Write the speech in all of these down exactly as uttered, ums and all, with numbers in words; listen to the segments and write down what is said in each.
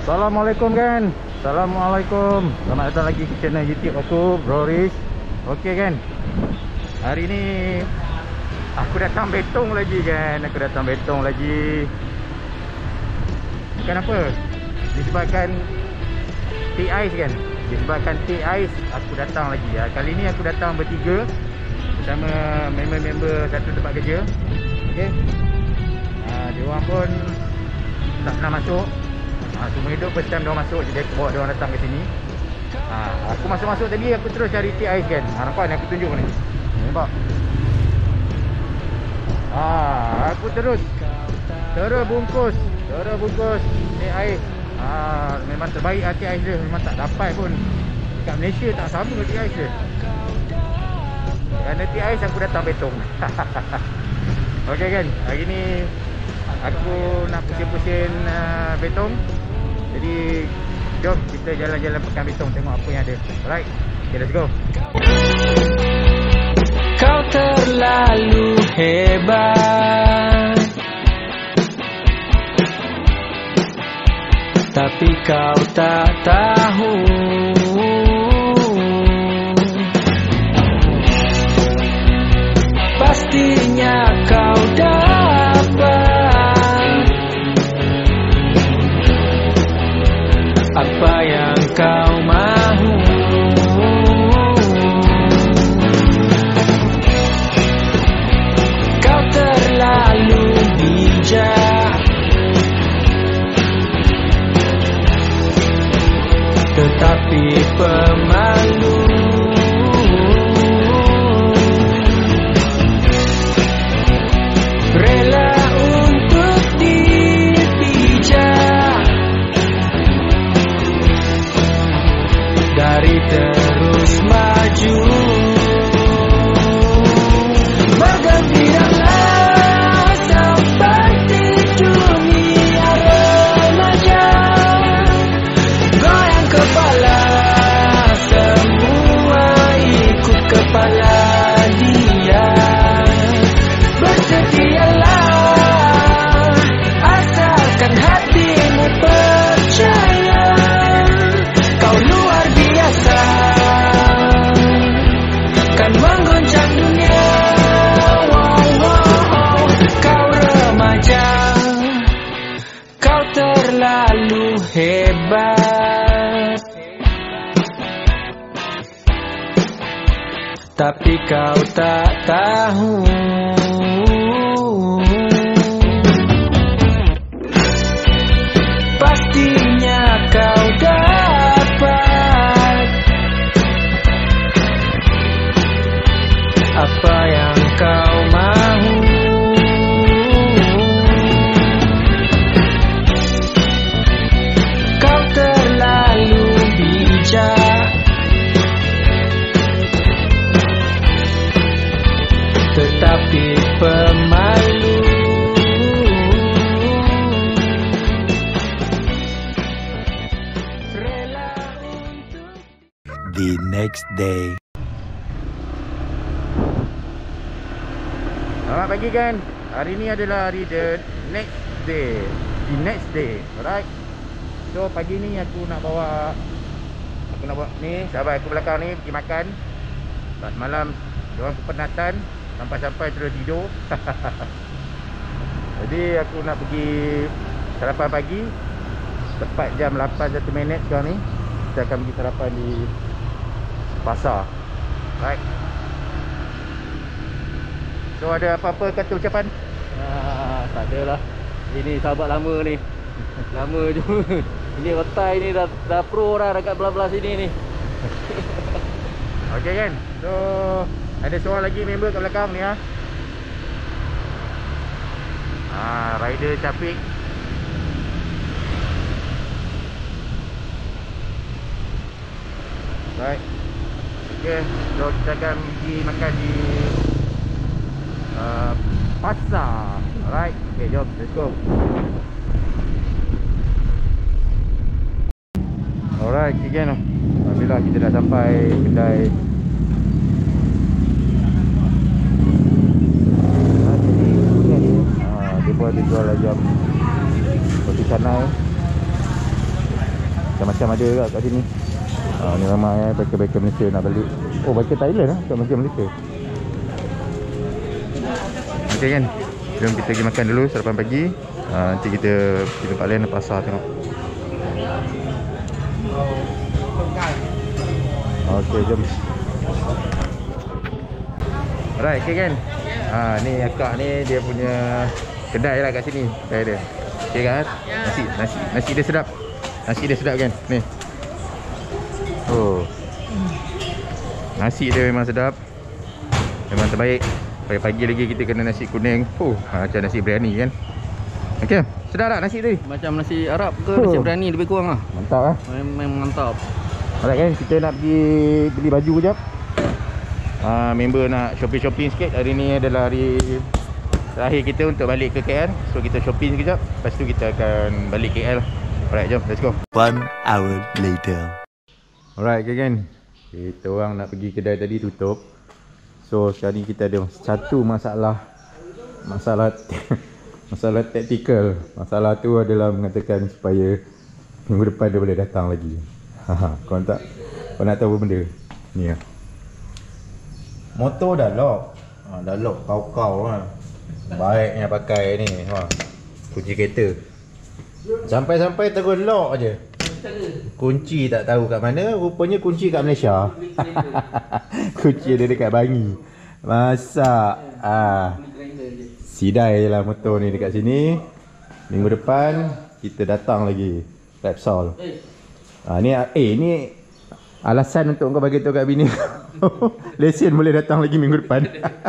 Assalamualaikum kan. Assalamualaikum. Selamat datang lagi ke channel YouTube aku, Bro Riz. Okey kan. Hari ni aku datang Betong lagi kan. Aku datang Betong lagi. Kenapa? Disebabkan T-Ice kan. Disebabkan T-Ice aku datang lagi ya. Kali ni aku datang bertiga bersama member-member satu tempat kerja. Okey. Ah, dia orang pun tak pernah masuk. Ha, semua hidup first time diorang masuk. Jadi aku bawa diorang datang ke sini. ha, Aku masuk-masuk tadi aku terus cari T-Ice kan. ha, Nampak ni aku tunjuk ni. Nampak? ha, Aku terus Terus bungkus Terus bungkus T-Ice. ha, Memang terbaik lah T-Ice dia. Memang tak dapat pun kat Malaysia tak sama dengan T-Ice dia. Kerana T-Ice aku datang Betong. Okey kan. Hari ni aku nak pusing-pusing uh, Betong. Jadi jom kita jalan-jalan pekan Betong, tengok apa yang ada. Alright, okay, let's go. Kau terlalu hebat, tapi kau tak tahu pastinya kau dapat apa yang kau mahu. Kau terlalu bijak, tetapi pemalu. Rela untuk dipijak dari terus maju. Bergembiralah seperti dunia remaja. Goyang kepala, semua ikut kepala dia. Bersedialah, asalkan hatimu percaya. Kau luar biasa, kan mengguncang dunia. Wow, wow, kau remaja, kau terlalu hebat, tapi kau tak tahu pastinya kau dapat apa yang kau mahu. Kau terlalu bijak, tetapi pemalu. The next day. Selamat pagi kan. Hari ni adalah hari the next day. The next day. Alright. So pagi ni aku nak bawa Aku nak bawa ni sahabat aku belakang ni pergi makan. Lepas malam diorang kepenatan, sampai-sampai terus tidur. Jadi aku nak pergi sarapan pagi. Tepat jam lapan satu minit sekarang ni. Kita akan pergi sarapan di pasar. Right. So ada apa-apa kata ucapan? Ah, tak adalah. Ini sahabat lama ni. Lama je. Ini retai ni dah, dah pro dah dekat belah-belah sini ni. Okey kan. So ada seorang lagi member kat belakang ni ah. Ah, rider Capik. Right. Okay, so kita akan pergi makan di uh, pasar. Alright, okay, jom, let's go. Alright, again. Alhamdulillah kita dah sampai kedai. Ah, dia pun ada jual ayam roti canai. Macam-macam ada kat, kat sini. Ha, ni ramai eh, biker-biker Malaysia nak balik. Oh, biker Thailand lah, kat biker Malaysia. Okay kan, jom kita pergi makan dulu sarapan pagi. ha, Nanti kita pergi tempat lain, pasar tengok. Okay, jom. Alright, okay kan. Ha, ni akak ni dia punya kedai lah kat sini. Kedai dia. Okay kan? Nasi, nasi, nasi dia sedap. Nasi dia sedap kan? Ni. Oh. Nasi dia memang sedap. Memang terbaik. Pagi-pagi lagi kita kena nasi kuning. Oh, macam nasi biryani kan. Okay, sedap tak nasi tadi? Macam nasi Arab ke Oh. nasi biryani lebih kurang lah. Mantap lah. Memang mantap. Alright kan, kita nak pergi beli baju kejap. uh, Member nak shopping-shopping sikit. Hari ni adalah hari terakhir kita untuk balik ke K L. So kita shopping sekejap. Lepas tu kita akan balik K L. Alright, jom, let's go. One hour later. Alright, okay kan. Kita orang nak pergi kedai tadi tutup. So sekarang ni kita ada satu masalah. Masalah Masalah taktikal. Masalah tu adalah mengatakan supaya minggu depan dia boleh datang lagi. Haha, kau tak, kau nak tahu apa benda? Ni lah. Motor dah lock. Ha, dah lock kau-kau lah. Baiknya pakai ni. Ha, kunci kereta. Sampai-sampai terus lock je. Kunci tak tahu kat mana. Rupanya kunci kat Malaysia. Kunci ada dekat Bangi. Masak. Ah. Sidai je lah motor ni dekat sini. Minggu depan kita datang lagi Repsol. Ah ni eh ni alasan untuk kau bagi tahu kat bini. Lesen boleh datang lagi minggu depan.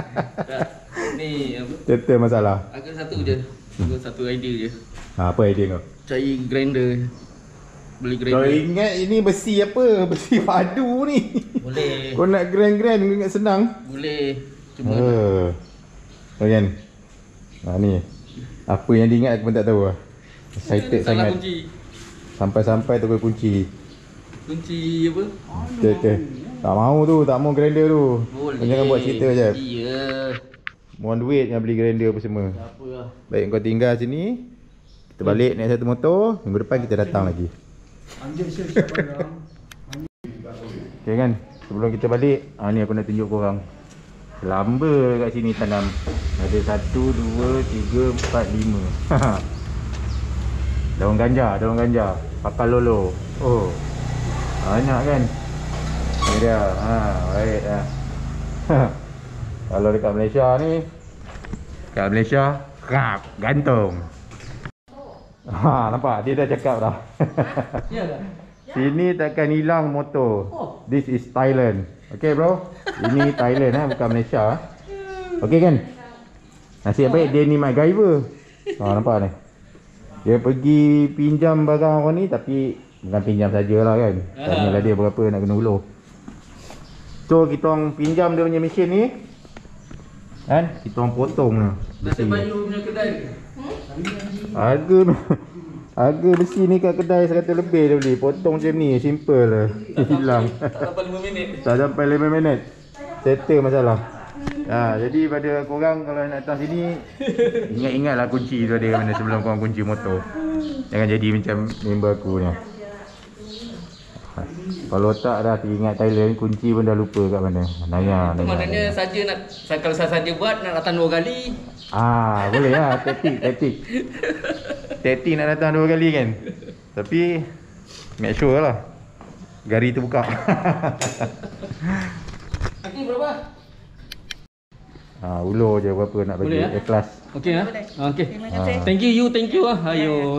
Ni apa? Tetap masalah. Aku satu je. Aku satu idea je. Ha, apa idea kau? Cari grinder. Beli grinder. Kau ingat ini besi apa? Besi padu ni. Boleh. Kau nak grand-grand kau ingat senang? Boleh. Cuma Uh. Oh kan. Ha ni. Apa yang dia ingat aku pun tak tahu lah. Excited salah sangat. kunci. Sampai-sampai tu kunci. Kunci apa? Betul. Tak mau tu, tak mau grinder tu. Boleh. Kau jangan buat cerita je. Iya. Mohon duit yang beli grinder apa semua. Tak apa lah. Baik, kau tinggal sini. Kita balik naik satu motor. Minggu depan kita datang lagi. Okay kan. Sebelum kita balik, ah ni aku nak tunjuk korang. Lamba kat sini tanam. Ada satu, dua, tiga, empat, lima. Daun ganja, daun ganja. Pakal lolo. Oh. Banyak kan? Ni dia. Ha, baik dah. Kalau dekat Malaysia ni, dekat Malaysia, krap, gantung. Ha, nampak? Dia dah cakap dah. Ya dah. Sini takkan hilang motor. This is Thailand. Okay bro. Ini Thailand eh, bukan Malaysia. Okay kan? Nasib baik dia ni MacGyver. Ha, nampak ni. Dia pergi pinjam barang orang ni, tapi bukan pinjam sajalah kan. Tanyalah dia berapa nak kena ulur. So kita orang pinjam dia punya mesin ni. Kan? Kita orang potong ni. Nasib Bayu punya kedai. Harga harga besi ni kat kedai seratus lebih dia beli. Potong macam ni, simple lah. Hilang. Tak sampai lima minit. Tak sampai lima minit. Settle masalah. Ha, jadi pada korang kalau nak datang sini, ingat-ingatlah kunci tu ada kat mana sebelum korang kunci motor. Jangan jadi macam member aku ni. Ha, kalau tak dah teringat Thailand, kunci pun dah lupa kat mana. Naya, Itu naya. maknanya saja nak, kalau saya saja buat nak datang dua kali. Ah, boleh lah, taktik, taktik. Taktik nak datang dua kali kan. Tapi make sure lah gari tu buka. Okey berapa? Ha, ulur je berapa nak bagi Boleh, ya? ikhlas. Okey ah. Okey. Terima kasih. Thank you you, thank you ah. Ayo.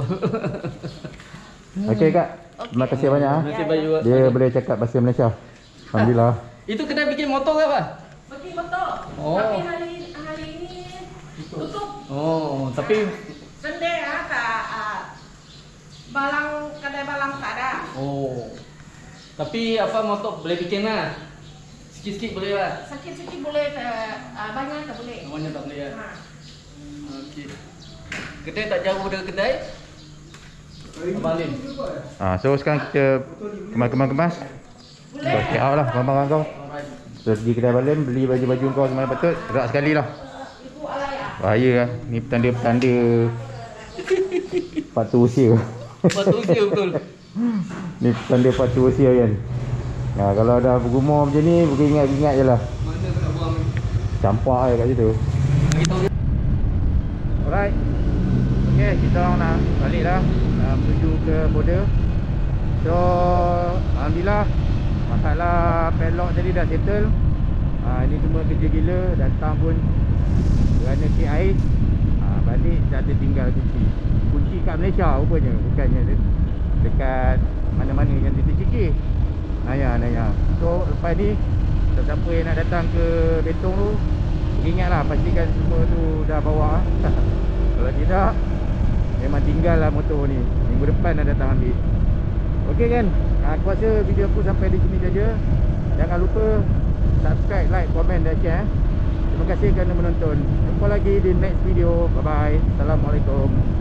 Okey kak. Terima kasih banyak ah. Terima kasih Bayu. Dia boleh cakap bahasa Malaysia. Alhamdulillah. Itu kedai bikin motor ke apa? Pergi betul. Oh. Tapi hari hari ini tutup. Oh, tapi Sunday ah tak ah, balang kedai balang tak ada. oh. Tapi apa motor boleh bikin lah. Sikit-sikit boleh lah. Sikit-sikit boleh, uh, uh, banyak tak boleh. Namanya tak boleh lah. Ha. Okey. Kedai tak jauh dari kedai. Abalin. Ha, so sekarang kita kemas-kemas-kemas. Kau check out lah barang-barang kau. So pergi kedai Balim, beli baju-baju kau semua patut. Gerak sekali lah. Ibu Alaya. Bahaya lah. Ni petanda-petanda Patut usia. Patut usia betul. Ni tanda patu usia kan. Nah, kalau dah bergumur macam ni, beringat-ingat je lah. Mana kau nak buang ni? Campak je kat situ. Alright. Okay, kita orang nak balik dah, uh, menuju ke border. So, alhamdulillah masalah padlock tadi dah settle. uh, Ini semua kerja gila. Datang pun kerana cik air, uh, balik dah ada tinggal kunci. Kunci kat Malaysia rupanya, bukannya dekat mana-mana yang tercicir. Naya, naya. So, lepas ni siapa yang nak datang ke Betong tu, ingatlah pastikan semua tu dah bawa. Kalau tidak, memang tinggal lah motor ni. Minggu depan dah datang ambil. Okey kan? Aku rasa video aku sampai di sini saja. Jangan lupa subscribe, like, komen dan share. Terima kasih kerana menonton. Jumpa lagi di next video. Bye bye. Assalamualaikum.